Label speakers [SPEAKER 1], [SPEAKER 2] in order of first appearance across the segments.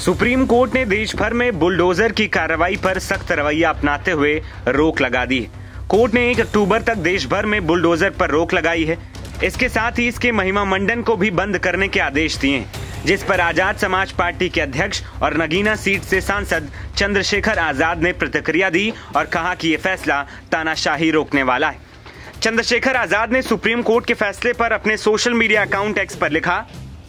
[SPEAKER 1] Supreme court ने देश भर में बुलडोजर की कार्रवाई पर सख्त रवैया अपनाते हुए रोक लगा दी है। कोर्ट ने 1 अक्टूबर तक देश भर में बुलडोजर पर रोक लगाई है। इसके साथ ही इसके महिमा मंडन को भी बंद करने के आदेश दिए हैं, जिस पर आजाद समाज पार्टी के अध्यक्ष और नगीना सीट से सांसद चंद्रशेखर आजाद ने प्रतिक्रिया दी और कहा कि ये फैसला तानाशाही रोकने वाला है। चंद्रशेखर आजाद ने सुप्रीम कोर्ट के फैसले पर अपने सोशल मीडिया अकाउंट एक्स पर लिखा,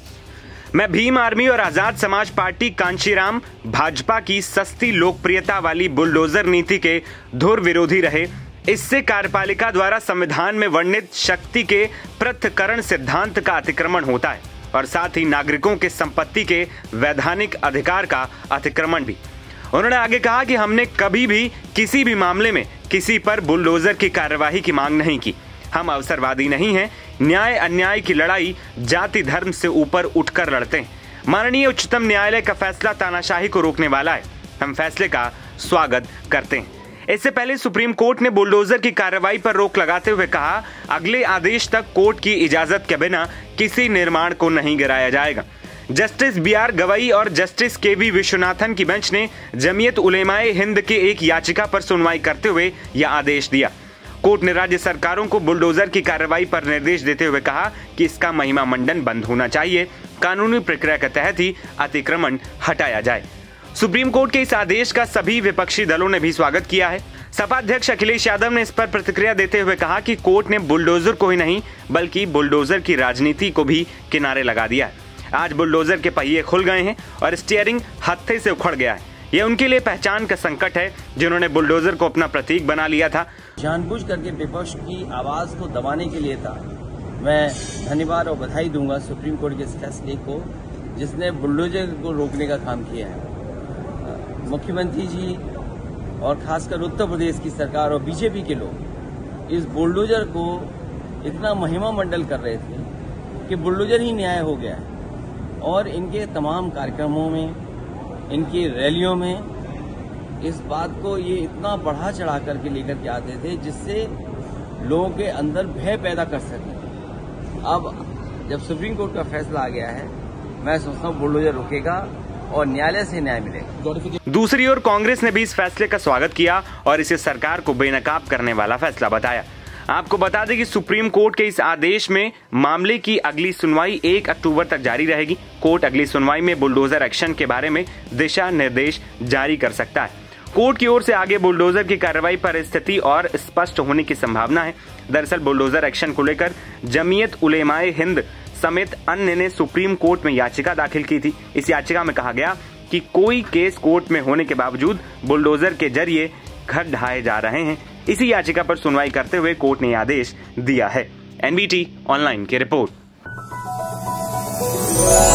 [SPEAKER 1] मैं भीम आर्मी और आजाद समाज पार्टी कांशीराम भाजपा की सस्ती लोकप्रियता वाली बुलडोजर नीति के धुर विरोधी रहे। इससे कार्यपालिका द्वारा संविधान में वर्णित शक्ति के पृथक्करण सिद्धांत का अतिक्रमण होता है और साथ ही नागरिकों के संपत्ति के वैधानिक अधिकार का अतिक्रमण भी। उन्होंने आगे कहा कि हमने कभी भी किसी भी मामले में किसी पर बुलडोजर की कार्यवाही की मांग नहीं की। हम अवसरवादी नहीं हैं। न्याय अन्याय की लड़ाई जाति धर्म से ऊपर उठकर लड़ते हैं। माननीय उच्चतम न्यायालय का फैसला तानाशाही को रोकने वाला है। हम फैसले का स्वागत करते हैं। इससे पहले सुप्रीम कोर्ट ने बुलडोजर की कार्रवाई पर रोक लगाते हुए कहा, अगले आदेश तक कोर्ट की इजाजत के बिना किसी निर्माण को नहीं गिराया जाएगा। जस्टिस BR गवई और जस्टिस KV विश्वनाथन की बेंच ने जमीयत उलेमाए हिंद के एक याचिका पर सुनवाई करते हुए यह आदेश दिया। कोर्ट ने राज्य सरकारों को बुलडोजर की कार्रवाई पर निर्देश देते हुए कहा कि इसका महिमा मंडन बंद होना चाहिए। कानूनी प्रक्रिया के तहत ही अतिक्रमण हटाया जाए। सुप्रीम कोर्ट के इस आदेश का सभी विपक्षी दलों ने भी स्वागत किया है। सपा अध्यक्ष अखिलेश यादव ने इस पर प्रतिक्रिया देते हुए कहा कि कोर्ट ने बुलडोजर को ही नहीं बल्कि बुलडोजर की राजनीति को भी किनारे लगा दिया है। आज बुलडोजर के पहिए खुल गए हैं और स्टीयरिंग हत्थे से उखड़ गया है। यह उनके लिए पहचान का संकट है, जिन्होंने बुलडोजर को अपना प्रतीक बना लिया था।
[SPEAKER 2] जानबूझ करके विपक्ष की आवाज को दबाने के लिए था। मैं धन्यवाद और बधाई दूंगा सुप्रीम कोर्ट के इस फैसले को, जिसने बुलडोजर को रोकने का काम किया है। मुख्यमंत्री जी और खासकर उत्तर प्रदेश की सरकार और बीजेपी के लोग इस बुलडोजर को इतना महिमा मंडल कर रहे थे कि बुलडोजर ही न्याय हो गया है। और इनके तमाम कार्यक्रमों में, इनकी रैलियों में इस बात को ये इतना बढ़ा चढ़ा करके लेकर के आते थे जिससे लोगों के अंदर भय पैदा कर सके। अब जब सुप्रीम कोर्ट का फैसला आ गया है, मैं सोचता हूँ बुलडोजर रुकेगा और न्यायालय से न्याय मिलेगा।
[SPEAKER 1] दूसरी ओर कांग्रेस ने भी इस फैसले का स्वागत किया और इसे सरकार को बेनकाब करने वाला फैसला बताया। आपको बता दें कि सुप्रीम कोर्ट के इस आदेश में मामले की अगली सुनवाई 1 अक्टूबर तक जारी रहेगी। कोर्ट अगली सुनवाई में बुलडोजर एक्शन के बारे में दिशा निर्देश जारी कर सकता है। कोर्ट की ओर से आगे बुलडोजर की कार्रवाई पर स्थिति और स्पष्ट होने की संभावना है। दरअसल बुलडोजर एक्शन को लेकर जमीयत उलेमाए हिंद समेत अन्य ने सुप्रीम कोर्ट में याचिका दाखिल की थी। इस याचिका में कहा गया कि कोई केस कोर्ट में होने के बावजूद बुलडोजर के जरिए घर ढहाए जा रहे हैं। इसी याचिका पर सुनवाई करते हुए कोर्ट ने आदेश दिया है। NBT ऑनलाइन की रिपोर्ट।